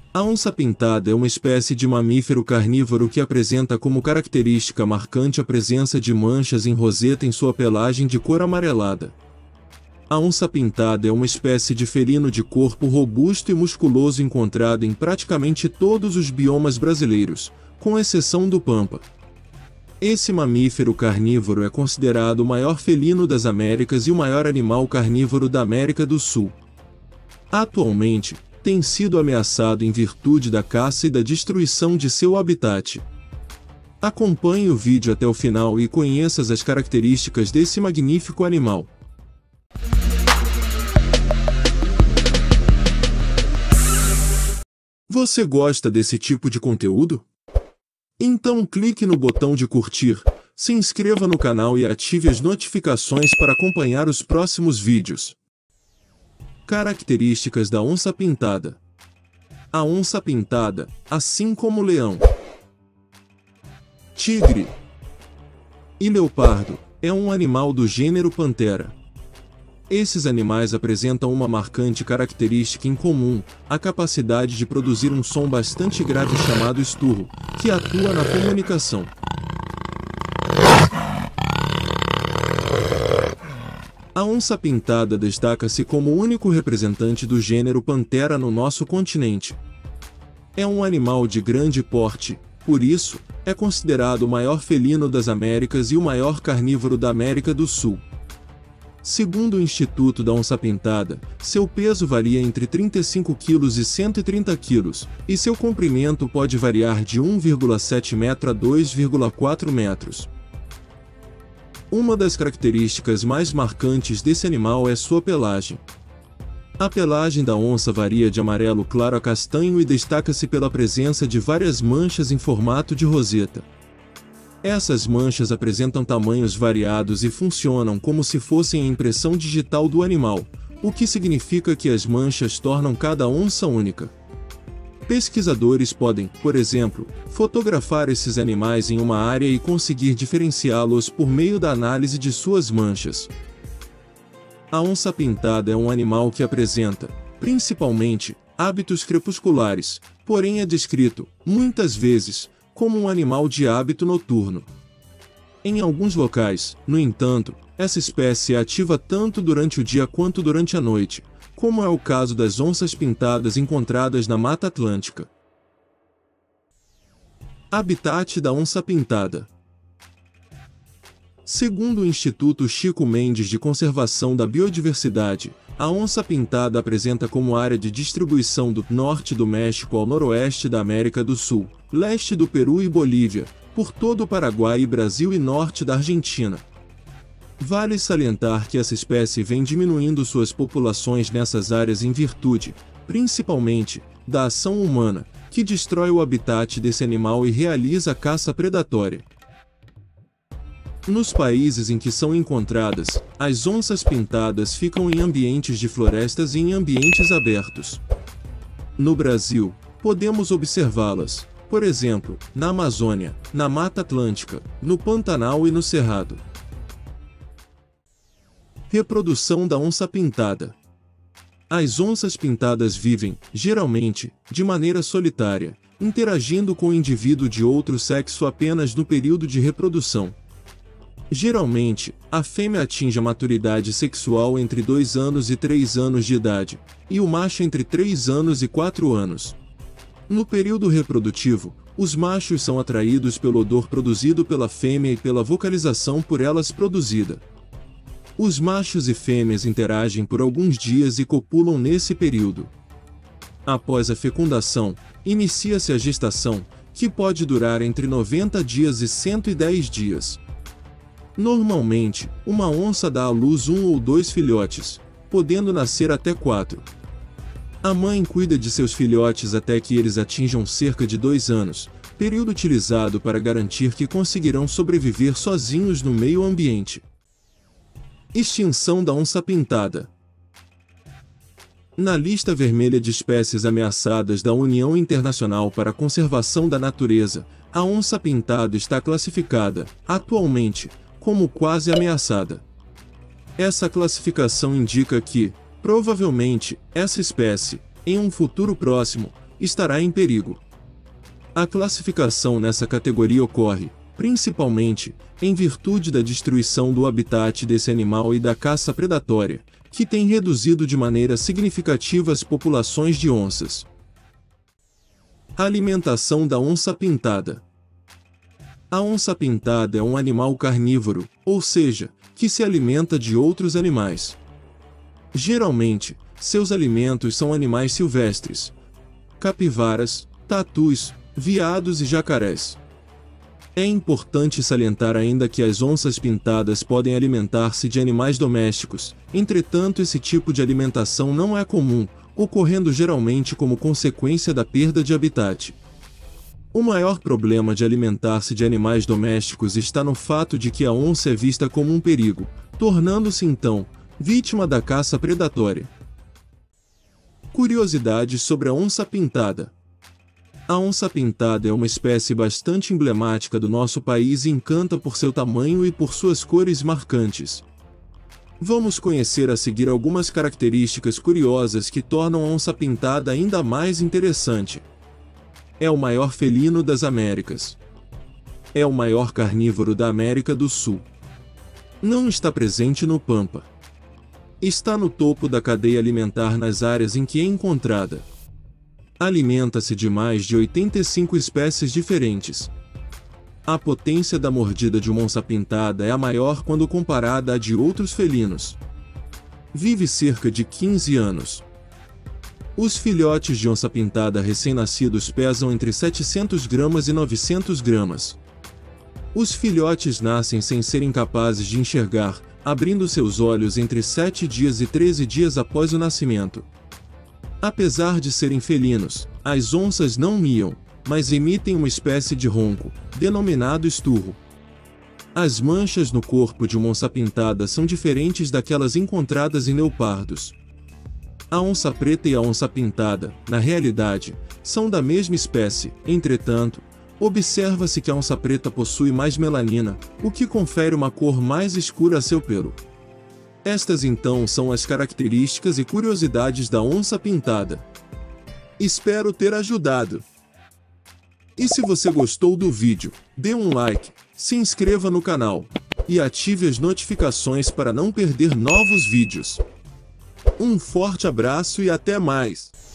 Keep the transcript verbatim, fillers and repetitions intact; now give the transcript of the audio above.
A onça-pintada é uma espécie de mamífero carnívoro que apresenta como característica marcante a presença de manchas em roseta em sua pelagem de cor amarelada. A onça-pintada é uma espécie de felino de corpo robusto e musculoso encontrado em praticamente todos os biomas brasileiros, com exceção do Pampa. Esse mamífero carnívoro é considerado o maior felino das Américas e o maior animal carnívoro da América do Sul. Atualmente, tem sido ameaçado em virtude da caça e da destruição de seu habitat. Acompanhe o vídeo até o final e conheça as características desse magnífico animal. Você gosta desse tipo de conteúdo? Então clique no botão de curtir, se inscreva no canal e ative as notificações para acompanhar os próximos vídeos. Características da onça-pintada. A onça-pintada, assim como o leão, tigre e leopardo, é um animal do gênero Panthera. Esses animais apresentam uma marcante característica em comum, a capacidade de produzir um som bastante grave chamado esturro, que atua na comunicação. A onça-pintada destaca-se como o único representante do gênero Panthera no nosso continente. É um animal de grande porte, por isso, é considerado o maior felino das Américas e o maior carnívoro da América do Sul. Segundo o Instituto da Onça-Pintada, seu peso varia entre trinta e cinco quilos e cento e trinta quilos, e seu comprimento pode variar de um vírgula sete metros a dois vírgula quatro metros. Uma das características mais marcantes desse animal é sua pelagem. A pelagem da onça varia de amarelo claro a castanho e destaca-se pela presença de várias manchas em formato de roseta. Essas manchas apresentam tamanhos variados e funcionam como se fossem a impressão digital do animal, o que significa que as manchas tornam cada onça única. Pesquisadores podem, por exemplo, fotografar esses animais em uma área e conseguir diferenciá-los por meio da análise de suas manchas. A onça-pintada é um animal que apresenta, principalmente, hábitos crepusculares, porém é descrito, muitas vezes, como um animal de hábito noturno. Em alguns locais, no entanto, essa espécie é ativa tanto durante o dia quanto durante a noite, como é o caso das onças pintadas encontradas na Mata Atlântica. Habitat da onça-pintada. Segundo o Instituto Chico Mendes de Conservação da Biodiversidade, a onça-pintada apresenta como área de distribuição do norte do México ao noroeste da América do Sul, leste do Peru e Bolívia, por todo o Paraguai e Brasil e norte da Argentina. Vale salientar que essa espécie vem diminuindo suas populações nessas áreas em virtude, principalmente, da ação humana, que destrói o habitat desse animal e realiza a caça predatória. Nos países em que são encontradas, as onças pintadas ficam em ambientes de florestas e em ambientes abertos. No Brasil, podemos observá-las, por exemplo, na Amazônia, na Mata Atlântica, no Pantanal e no Cerrado. Reprodução da onça-pintada. As onças pintadas vivem, geralmente, de maneira solitária, interagindo com o indivíduo de outro sexo apenas no período de reprodução. Geralmente, a fêmea atinge a maturidade sexual entre dois anos e três anos de idade, e o macho entre três anos e quatro anos. No período reprodutivo, os machos são atraídos pelo odor produzido pela fêmea e pela vocalização por elas produzida. Os machos e fêmeas interagem por alguns dias e copulam nesse período. Após a fecundação, inicia-se a gestação, que pode durar entre noventa dias e cento e dez dias. Normalmente, uma onça dá à luz um ou dois filhotes, podendo nascer até quatro. A mãe cuida de seus filhotes até que eles atinjam cerca de dois anos, período utilizado para garantir que conseguirão sobreviver sozinhos no meio ambiente. Extinção da onça-pintada. Na lista vermelha de espécies ameaçadas da União Internacional para a Conservação da Natureza, a onça-pintada está classificada, atualmente, como quase ameaçada. Essa classificação indica que, provavelmente, essa espécie, em um futuro próximo, estará em perigo. A classificação nessa categoria ocorre, principalmente, em virtude da destruição do habitat desse animal e da caça predatória, que tem reduzido de maneira significativa as populações de onças. A alimentação da onça-pintada. A onça-pintada é um animal carnívoro, ou seja, que se alimenta de outros animais. Geralmente, seus alimentos são animais silvestres, capivaras, tatus, veados e jacarés. É importante salientar ainda que as onças pintadas podem alimentar-se de animais domésticos, entretanto esse tipo de alimentação não é comum, ocorrendo geralmente como consequência da perda de habitat. O maior problema de alimentar-se de animais domésticos está no fato de que a onça é vista como um perigo, tornando-se então vítima da caça predatória. Curiosidades sobre a onça-pintada. A onça-pintada é uma espécie bastante emblemática do nosso país e encanta por seu tamanho e por suas cores marcantes. Vamos conhecer a seguir algumas características curiosas que tornam a onça-pintada ainda mais interessante. É o maior felino das Américas. É o maior carnívoro da América do Sul. Não está presente no Pampa. Está no topo da cadeia alimentar nas áreas em que é encontrada. Alimenta-se de mais de oitenta e cinco espécies diferentes. A potência da mordida de uma onça-pintada é a maior quando comparada à de outros felinos. Vive cerca de quinze anos. Os filhotes de onça-pintada recém-nascidos pesam entre setecentos gramas e novecentos gramas. Os filhotes nascem sem serem capazes de enxergar, abrindo seus olhos entre sete dias e treze dias após o nascimento. Apesar de serem felinos, as onças não miam, mas emitem uma espécie de ronco, denominado esturro. As manchas no corpo de uma onça-pintada são diferentes daquelas encontradas em leopardos. A onça preta e a onça-pintada, na realidade, são da mesma espécie, entretanto, observa-se que a onça preta possui mais melanina, o que confere uma cor mais escura a seu pelo. Estas então são as características e curiosidades da onça-pintada. Espero ter ajudado. E se você gostou do vídeo, dê um like, se inscreva no canal e ative as notificações para não perder novos vídeos. Um forte abraço e até mais!